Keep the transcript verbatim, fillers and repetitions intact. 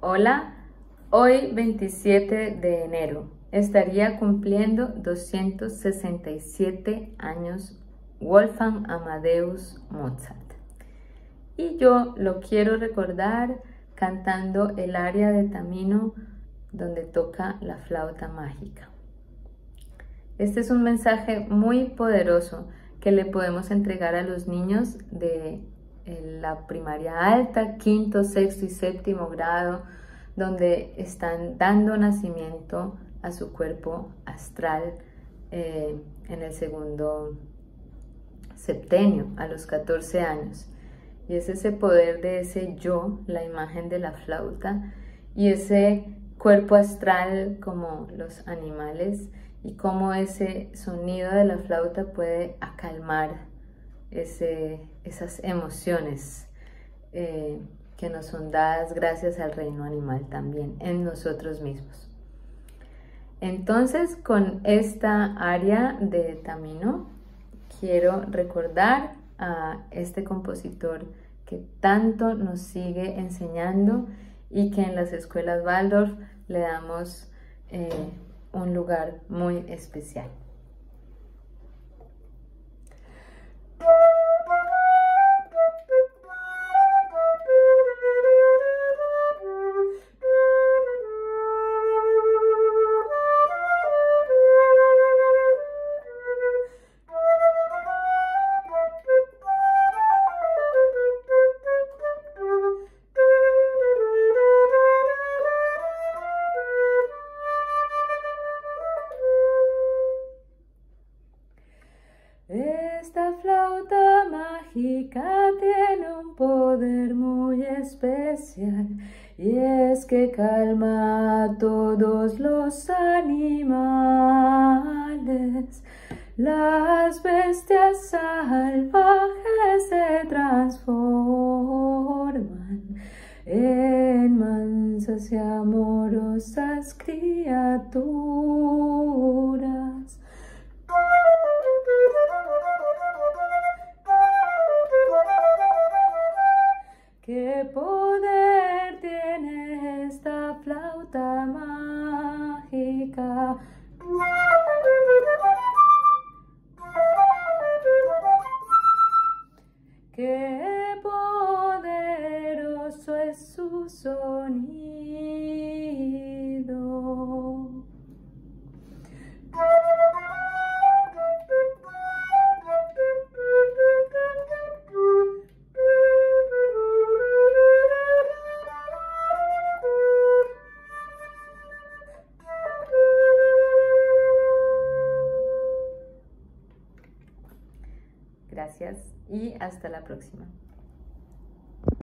Hola, hoy veintisiete de enero estaría cumpliendo doscientos sesenta y siete años Wolfgang Amadeus Mozart. Y yo lo quiero recordar cantando el aria de Tamino donde toca la flauta mágica. Este es un mensaje muy poderoso que le podemos entregar a los niños de la primaria alta, quinto, sexto y séptimo grado, donde están dando nacimiento a su cuerpo astral eh, en el segundo septenio, a los catorce años. Y es ese poder de ese yo, la imagen de la flauta, y ese cuerpo astral como los animales, y cómo ese sonido de la flauta puede acalmar ese, esas emociones eh, que nos son dadas gracias al reino animal también en nosotros mismos. Entonces, con esta aria de Tamino, quiero recordar a este compositor que tanto nos sigue enseñando y que en las escuelas Waldorf le damos eh, un lugar muy especial. Esta flauta mágica tiene un poder muy especial y es que calma a todos los animales. Las bestias salvajes se transforman en mansas y amorosas criaturas. ¿Qué poder tiene esta flauta mágica? ¡Qué poderoso es su sonido! Gracias y hasta la próxima.